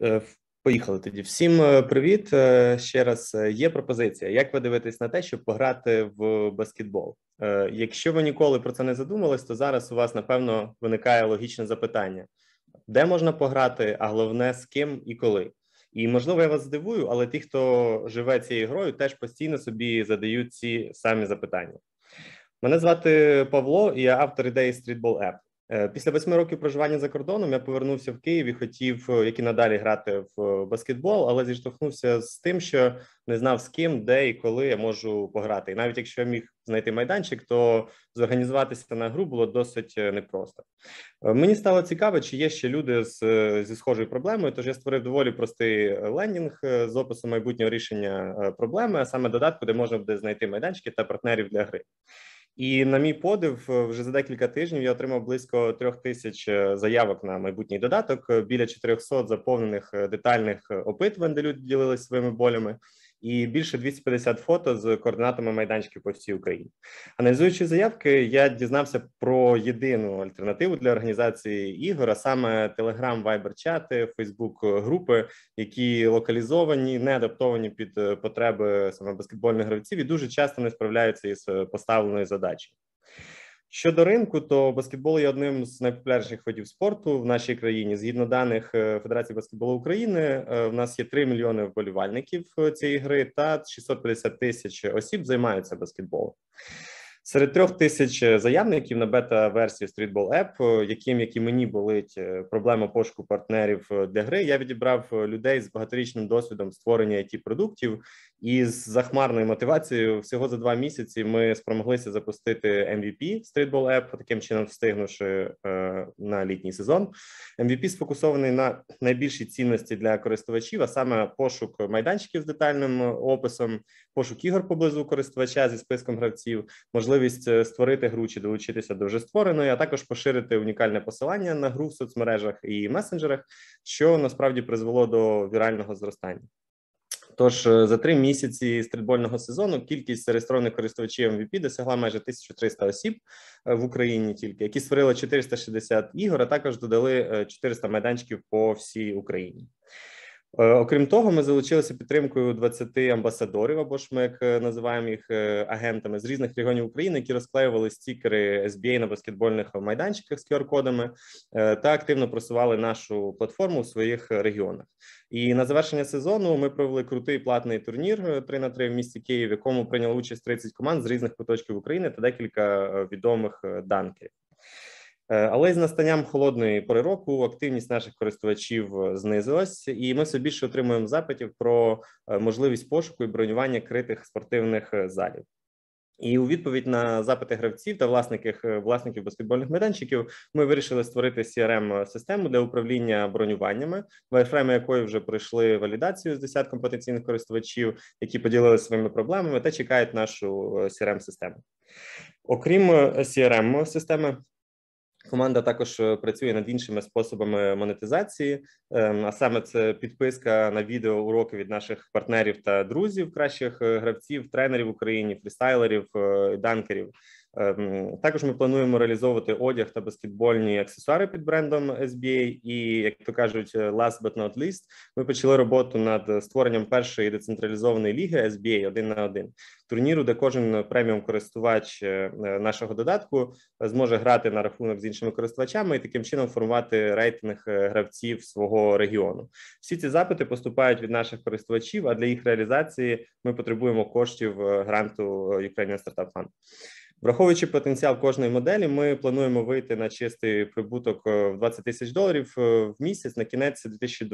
Поїхали тоді. Всім привіт. Ще раз є пропозиція. Як ви дивитесь на те, щоб пограти в баскетбол? Якщо ви ніколи про це не задумались, то зараз у вас, напевно, виникає логічне запитання. Де можна пограти, а головне, з ким і коли? І, можливо, я вас здивую, але ті, хто живе цією грою, теж постійно собі задають ці самі запитання. Мене звати Павло, і я автор ідеї Streetball App. Після 8 років проживання за кордоном я повернувся в Київ і хотів, як і надалі, грати в баскетбол, але зіштовхнувся з тим, що не знав, з ким, де і коли я можу пограти. І навіть якщо я міг знайти майданчик, то зорганізуватися на гру було досить непросто. Мені стало цікаво, чи є ще люди зі схожою проблемою, тож я створив доволі простий лендінг з описом майбутнього рішення проблеми, а саме додатку, де можна буде знайти майданчики та партнерів для гри. І на мій подив, вже за декілька тижнів я отримав близько 3000 заявок на майбутній додаток, біля 400 заповнених детальних опитувань, де люди ділилися своїми болями, і більше 250 фото з координатами майданчиків по всій Україні. Аналізуючи заявки, я дізнався про єдину альтернативу для організації ігор, а саме Telegram, Viber-чати, Facebook-групи, які локалізовані, не адаптовані під потреби саме баскетбольних гравців і дуже часто не справляються із поставленою задачею. Щодо ринку, то баскетбол є одним з найпопулярніших видів спорту в нашій країні. Згідно даних Федерації баскетболу України, в нас є 3 мільйони вболівальників цієї гри та 650 тисяч осіб займаються баскетболом. Серед 3000 заявників на бета-версію Streetball App, як і мені болить проблема пошуку партнерів для гри, я відібрав людей з багаторічним досвідом створення IT-продуктів і з захмарною мотивацією. Всього за 2 місяці ми спромоглися запустити MVP Streetball App, таким чином встигнувши на літній сезон. MVP сфокусований на найбільшій цінності для користувачів, а саме пошук майданчиків з детальним описом, пошук ігор поблизу користувача зі списком гравців, можливість створити гру чи долучитися до вже створеної, а також поширити унікальне посилання на гру в соцмережах і месенджерах, що насправді призвело до вірального зростання. Тож за 3 місяці стрітбольного сезону кількість зареєстрованих користувачів MVP досягла майже 1300 осіб в Україні тільки, які створили 460 ігор, а також додали 400 майданчиків по всій Україні. Окрім того, ми залучилися підтримкою 20 амбасадорів, або ж ми, як називаємо їх, агентами з різних регіонів України, які розклеювали стікери SBA на баскетбольних майданчиках з QR-кодами та активно просували нашу платформу у своїх регіонах. І на завершення сезону ми провели крутий платний турнір 3х3 в місті Київ, в якому прийняло участь 30 команд з різних куточків України та декілька відомих данкерів. Але з настанням холодної пори року активність наших користувачів знизилась, і ми все більше отримуємо запитів про можливість пошуку і бронювання критих спортивних залів. І у відповідь на запити гравців та власників баскетбольних майданчиків ми вирішили створити CRM-систему для управління бронюваннями, вайфрейми якої вже пройшли валідацію з десятком потенційних користувачів, які поділилися своїми проблемами та чекають нашу CRM-систему. Окрім CRM-системи, команда також працює над іншими способами монетизації, а саме це підписка на відеоуроки від наших партнерів та друзів, кращих гравців, тренерів в Україні, фрістайлерів, данкерів. Також ми плануємо реалізовувати одяг та баскетбольні аксесуари під брендом SBA і, як то кажуть, last but not least, ми почали роботу над створенням першої децентралізованої ліги SBA 1-на-1, турніру, де кожен преміум-користувач нашого додатку зможе грати на рахунок з іншими користувачами і таким чином формувати рейтинг гравців свого регіону. Всі ці запити поступають від наших користувачів, а для їх реалізації ми потребуємо коштів гранту Ukrainian Startup Fund. Враховуючи потенціал кожної моделі, ми плануємо вийти на чистий прибуток в $20 000 в місяць на кінець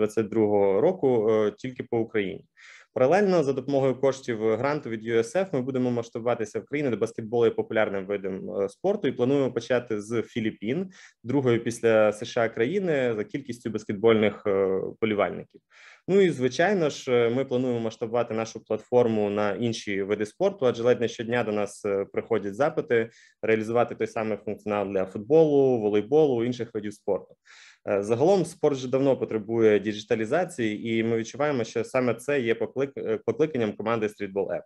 2022 року тільки по Україні. Паралельно, за допомогою коштів гранту від USF, ми будемо масштабуватися в країни, де баскетбол є популярним видом спорту, і плануємо почати з Філіппін, другої після США країни за кількістю баскетбольних вболівальників. Ну і, звичайно ж, ми плануємо масштабувати нашу платформу на інші види спорту, адже ледь не щодня до нас приходять запити реалізувати той самий функціонал для футболу, волейболу, інших видів спорту. Загалом спорт вже давно потребує діджиталізації, і ми відчуваємо, що саме це є покликанням команди Streetball App.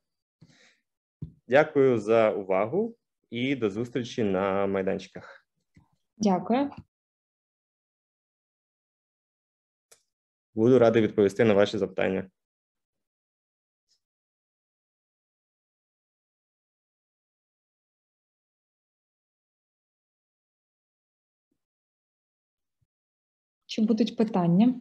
Дякую за увагу і до зустрічі на майданчиках. Дякую. Буду радий відповісти на ваші запитання. Чи будуть питання?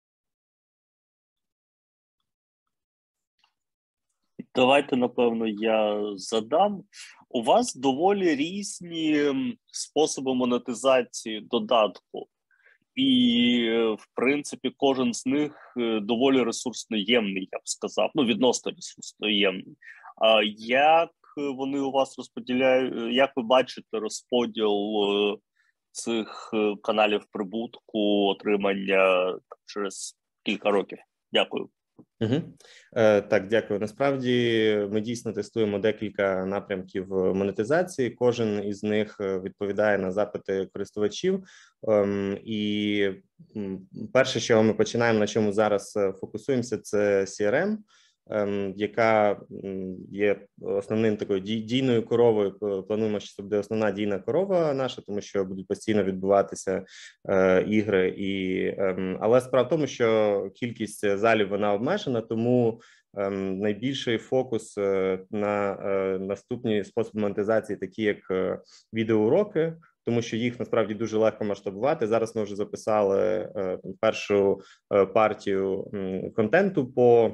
Давайте, напевно, я задам. У вас доволі різні способи монетизації додатку. І, в принципі, кожен з них доволі ресурсноємний, я б сказав. Ну, відносно ресурсноємний. Як вони у вас розподіляють, як ви бачите розподіл цих каналів прибутку, отримання через кілька років? Дякую. Так, дякую. Насправді ми дійсно тестуємо декілька напрямків монетизації. Кожен із них відповідає на запити користувачів. І перше, що ми починаємо, на чому зараз фокусуємося, це CRM, яка є основним такою дійною коровою. Плануємо, що це буде основна дійна корова наша, тому що будуть постійно відбуватися ігри. Але справа в тому, що кількість залів вона обмежена, тому найбільший фокус на наступні способи монетизації, такі як відеоуроки, тому що їх насправді дуже легко масштабувати. Зараз ми вже записали першу партію контенту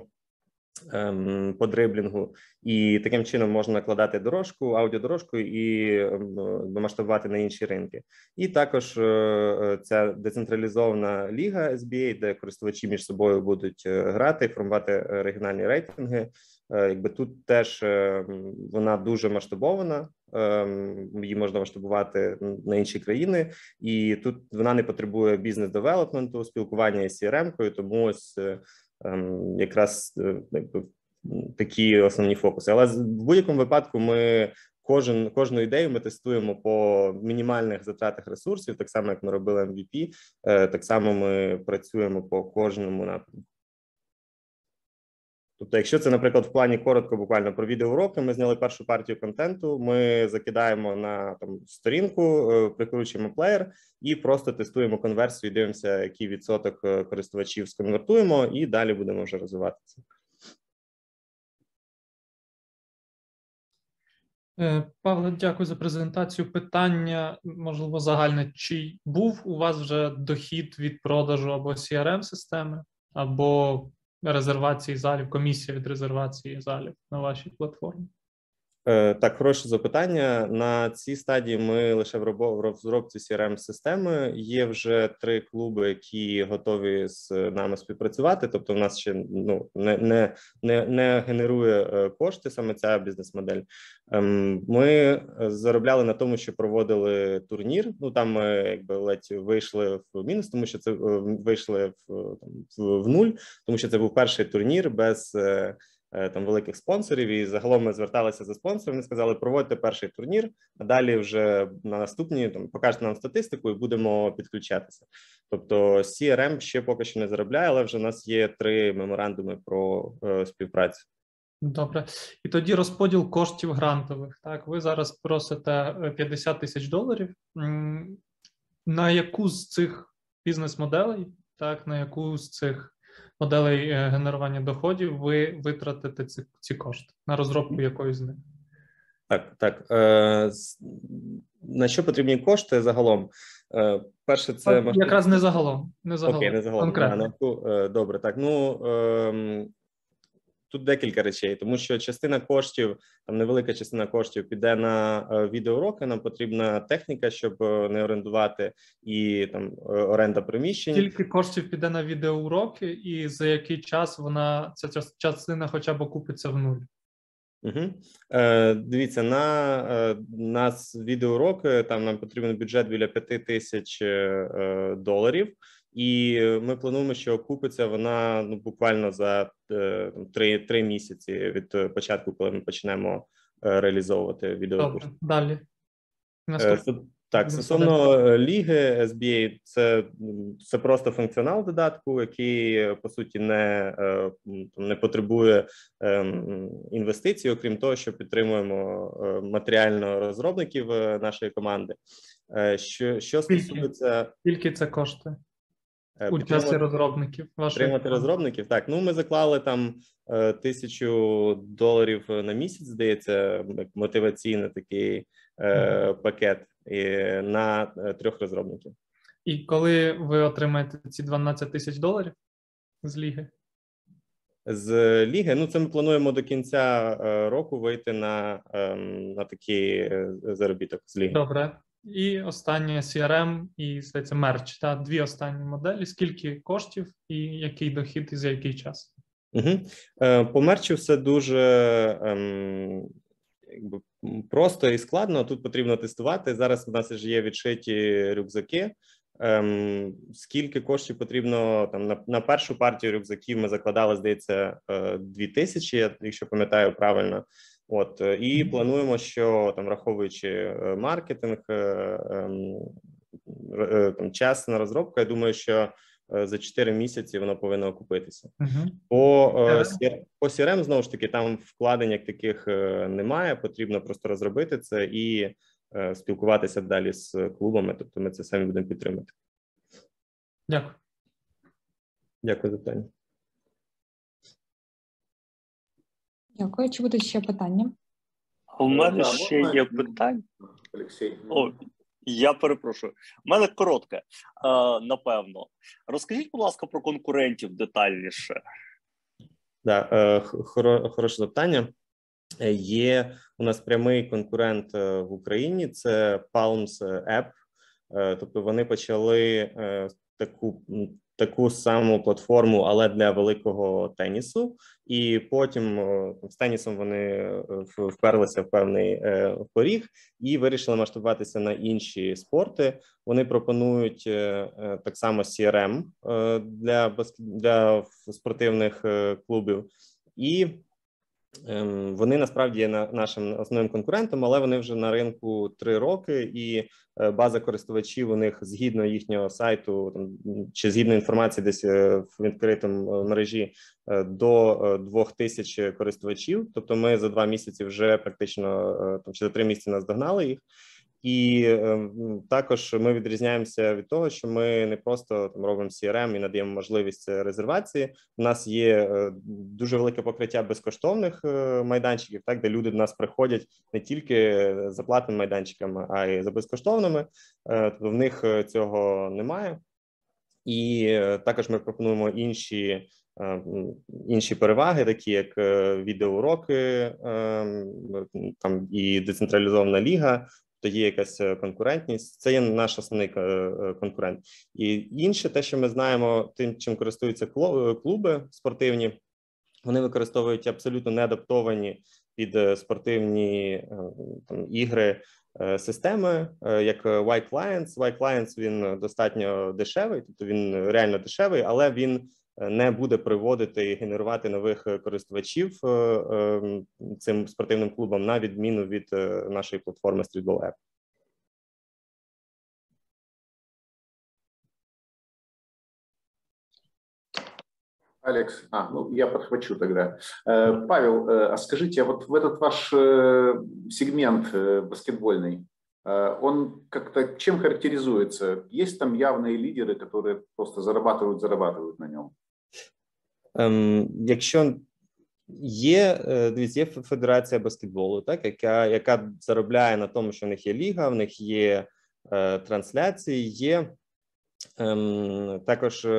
по дриблінгу, і таким чином можна накладати дорожку, аудіодорожку і масштабувати на інші ринки. І також ця децентралізована ліга SBA, де користувачі між собою будуть грати, формувати регіональні рейтинги. Якби тут теж вона дуже масштабована, її можна масштабувати на інші країни, і тут вона не потребує бізнес-девелопменту, спілкування із CRM-кою, тому ось якраз такі основні фокуси. Але в будь-якому випадку ми кожну ідею ми тестуємо по мінімальних затратах ресурсів, так само, як ми робили MVP, так само ми працюємо по кожному напрямку. Тобто, якщо це, наприклад, в плані коротко, буквально про відеоуроки, ми зняли першу партію контенту, ми закидаємо на сторінку, прикручуємо плеєр і просто тестуємо конверсію, дивимося, який відсоток користувачів сконвертуємо, і далі будемо вже розвиватися. Павло, дякую за презентацію. Питання, можливо, загальне. Чи був у вас вже дохід від продажу або CRM-системи, або резервації залів, комісія від резервації залів на вашій платформі? Так, хороше запитання. На цій стадії ми лише в розробці CRM-системи. Є вже 3 клуби, які готові з нами співпрацювати. Тобто, в нас ще не генерує кошти саме ця бізнес-модель. Ми заробляли на тому, що проводили турнір. Ну там ми якби ледь вийшли в мінус, тому що це вийшли в нуль, тому що це був перший турнір без великих спонсорів, і загалом ми зверталися за спонсором, вони сказали, проводьте перший турнір, а далі вже на наступні покажете нам статистику і будемо підключатися. Тобто CRM ще поки що не заробляє, але вже у нас є 3 меморандуми про співпрацю. Добре. І тоді розподіл коштів грантових. Так, ви зараз просите $50 тисяч. На яку з цих бізнес-моделей, так, на яку з цих моделей генерування доходів ви витратите ці кошти? На розробку якої з них? Так. На що потрібні кошти загалом? Перше, це... Якраз не загалом. Окей, не загалом. Конкретно. Добре, так. Тут декілька речей, тому що частина коштів, невелика частина коштів піде на відеоуроки, нам потрібна техніка, щоб не орендувати, і оренда приміщень. Скільки коштів піде на відеоуроки, і за який час ця частина хоча б окупиться в нуль? Дивіться, на відеоуроки, нам потрібен бюджет біля $5000, і ми плануємо, що окупиться вона буквально за 3 місяці від початку, коли ми почнемо реалізовувати відеокурс. Добре, далі. Так, стосовно ліги SBA, це просто функціонал додатку, який, по суті, не потребує інвестицій, окрім того, що підтримуємо матеріально розробників нашої команди. Що стосується... Скільки це коштує? Участі розробників. Підтримати розробників, так. Ну, ми заклали там $1000 на місяць, здається, мотиваційний такий пакет на 3 розробників. І коли ви отримаєте ці $12 000 з ліги? З ліги, ну, це ми плануємо до кінця року вийти на такий заробіток з ліги. Добре. І останнє CRM і, здається, мерч. Та 2 останні моделі. Скільки коштів і який дохід і за який час? По мерчу все дуже просто і складно. Тут потрібно тестувати. Зараз у нас вже є відшиті рюкзаки. Скільки коштів потрібно там на першу партію рюкзаків ми закладали, здається, 2000, якщо пам'ятаю правильно. От і плануємо, що там, враховуючи маркетинг, там час на розробку, я думаю, що за 4 місяці воно повинно окупитися. По CRM, знову ж таки, там вкладень як таких немає, потрібно просто розробити це і спілкуватися далі з клубами, тобто ми це самі будемо підтримати. Дякую. Дякую за питання. Дякую. Чи будуть ще питання? У мене ще є питання. Олексій. О, я перепрошую. У мене коротке, напевно. Розкажіть, будь ласка, про конкурентів детальніше. Да, хороше запитання. Є у нас прямий конкурент в Україні, це Palms App. Тобто вони почали таку саму платформу, але для великого тенісу. І потім з тенісом вони вперлися в певний поріг і вирішили масштабуватися на інші спорти. Вони пропонують так само CRM для спортивних клубів. І вони насправді є нашим основним конкурентом, але вони вже на ринку 3 роки, і база користувачів у них згідно їхнього сайту чи згідно інформації десь в відкритому мережі до 2000 користувачів. Тобто ми за 2 місяці вже практично, чи за 3 місяці наздогнали їх. І також ми відрізняємося від того, що ми не просто там робимо CRM і надаємо можливість резервації. У нас є дуже велике покриття безкоштовних майданчиків, так, де люди до нас приходять не тільки за платними майданчиками, а й за безкоштовними. Тобто в них цього немає. І також ми пропонуємо інші переваги, такі як відеоуроки, там і децентралізована ліга. То є якась конкурентність, це є наш основний конкурент. І інше, те, що ми знаємо, тим, чим користуються клуби спортивні, вони використовують абсолютно неадаптовані під спортивні ігри системи, як Y-Clients. Y-Clients, він достатньо дешевий, тобто він реально дешевий, але він не буде приводити і генерувати нових користувачів цим спортивним клубам, на відміну від нашої платформи Streetball App. Алекс, ну я подхвачу тогда. Павел, а скажите, вот в этот ваш сегмент баскетбольный, он как-то чем характеризуется? Есть там явные лидеры, которые просто зарабатывают на нем? Якщо є, дивіться, є федерація баскетболу, так, яка заробляє на тому, що в них є ліга, в них є трансляції, є також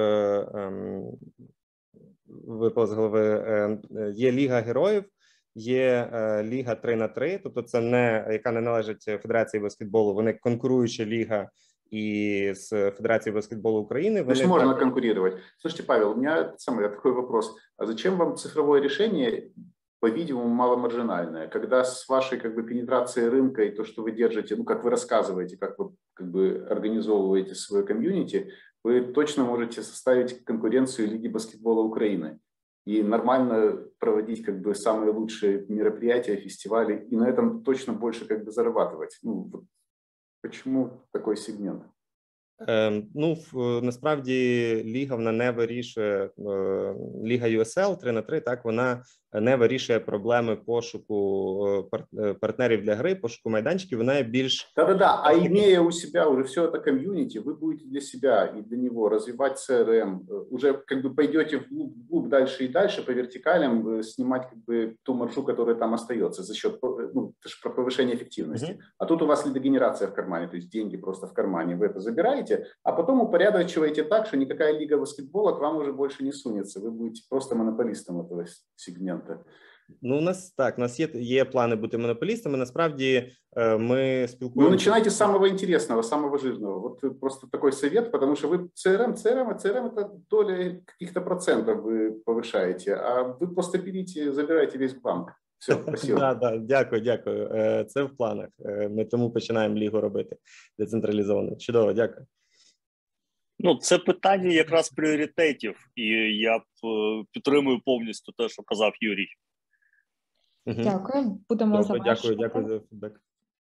випав з голови, є Ліга Героїв, є Ліга 3х3, тобто це яка не належить Федерації баскетболу, вони конкуруюча ліга и с Федерацией баскетбола Украины. То есть можно конкурировать. Слушайте, Павел, у меня такой вопрос. А зачем вам цифровое решение, по-видимому, маломаржинальное, когда с вашей пенетрацией рынка и то, что вы держите, как вы рассказываете, как вы организовываете свое комьюнити, вы точно можете составить конкуренцию Лиги баскетбола Украины и нормально проводить самые лучшие мероприятия, фестивали, и на этом точно больше зарабатывать. Почему такой сегмент? Насправді Ліга вона не вирішує, Ліга USL 3х3, так, вона не вирішує проблеми пошуку партнерів для гри, пошуку майданчиків, вона більш... Да-да-да, а имея у себя уже все это комьюнити, вы будете для себя и для него развивать CRM, уже как бы пойдете вглубь дальше и дальше по вертикалям снимать как бы ту маржу, которая там остается за счет, это же про повышение эффективности. А тут у вас лидогенерация в кармане, то есть деньги просто в кармане, вы это забираете, а потом упорядочиваете так, что никакая лига баскетбола к вам уже больше не сунется, вы будете просто монополистом этого сегмента. У нас є плани бути монополістами. Насправді ми спілкуємося. Начинайте с самого интересного, самого жирного. Вот просто такой совет, потому что вы CRM это доля каких-то процентов вы повышаете, а вы просто берите, забираете весь банк. Все, спасибо. Дякую. Це в планах. Ми тому починаємо лігу робити децентралізовано. Чудово, дякую. Це питання якраз пріоритетів, і я підтримую повністю те, що казав Юрій. Дякую. Будемо завершувати. Дякую за фідбек.